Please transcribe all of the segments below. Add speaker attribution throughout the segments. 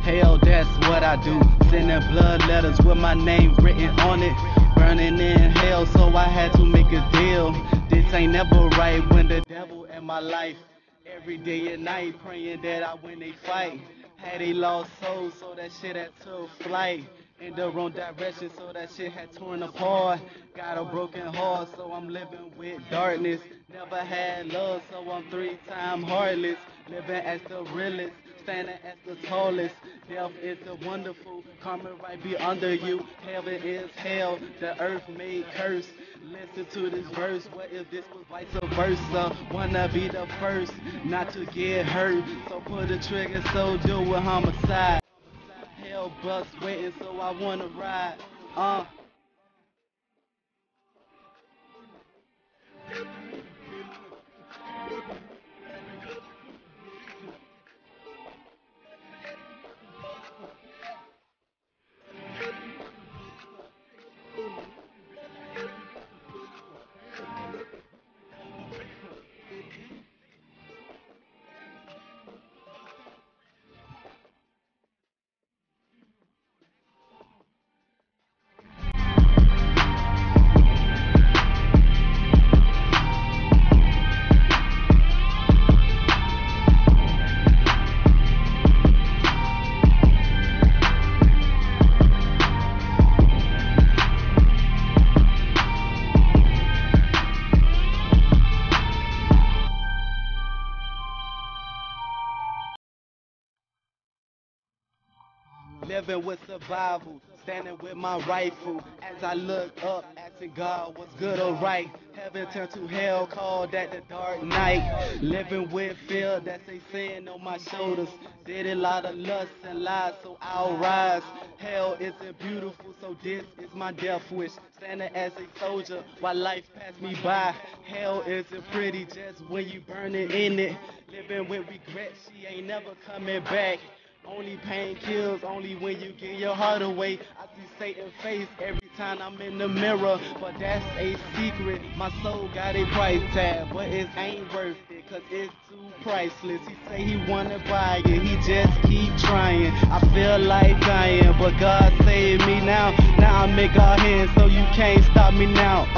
Speaker 1: Hell, that's what I do. Sending blood letters with my name written on it. Burning in hell, so I had to make a deal. This ain't never right when the devil in my life. Every day and night praying that I win they fight. Had a lost soul, so that shit had took flight. In the wrong direction, so that shit had torn apart. Got a broken heart, so I'm living with darkness. Never had love, so I'm 3 times heartless. Living as the realest, standing as the tallest. Death is the wonderful, karma right be under you. Heaven is hell, the earth made curse. Listen to this verse, what if this was vice versa? Wanna be the first, not to get hurt. So pull the trigger, so do a homicide. Hell bus waiting, so I wanna ride. Living with survival, standing with my rifle. As I look up, asking God what's good or right. Heaven turned to hell, called that the dark night. Living with fear, that's a sin on my shoulders. Did a lot of lust and lies, so I'll rise. Hell isn't beautiful, so this is my death wish. Standing as a soldier while life passed me by. Hell isn't pretty just when you burning in it. Living with regret, she ain't never coming back. Only pain kills, only when you give your heart away. I see Satan's face every time I'm in the mirror, but that's a secret. My soul got a price tag, but it ain't worth it, cause it's too priceless. He say he wanna buy it, he just keep trying. I feel like dying, but God saved me now. Now I make our hands, so you can't stop me now.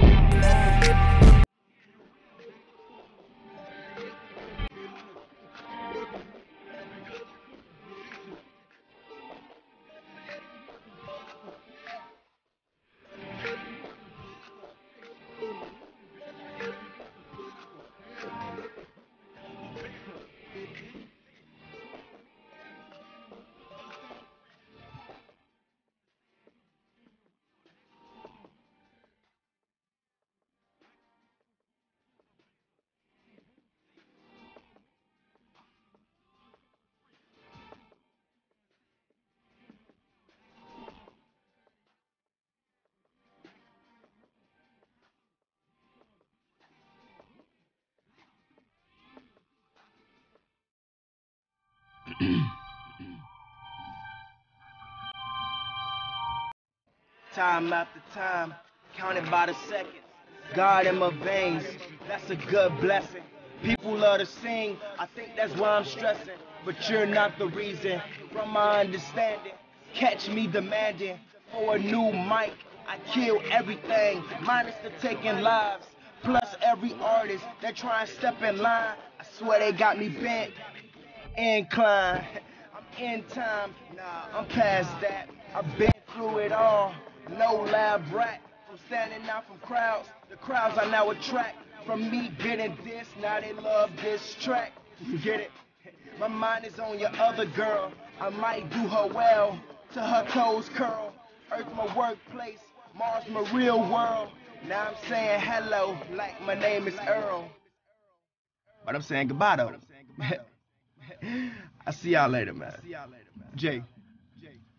Speaker 1: Time after time, counted by the seconds. God in my veins, that's a good blessing. People love to sing, I think that's why I'm stressing. But you're not the reason, from my understanding. Catch me demanding for a new mic. I kill everything, minus the taking lives. Plus every artist that try and step in line. I swear they got me bent, incline. I'm in time, nah, I'm past that. I've been through it all, no lab rat. From standing out from crowds, the crowds I now attract. From me getting this, now they love this track. Get it? My mind is on your other girl. I might do her well, till her toes curl. Earth my workplace, Mars my real world. Now I'm saying hello, like my name is Earl. But I'm saying goodbye though. I see y'all later, man. Jay.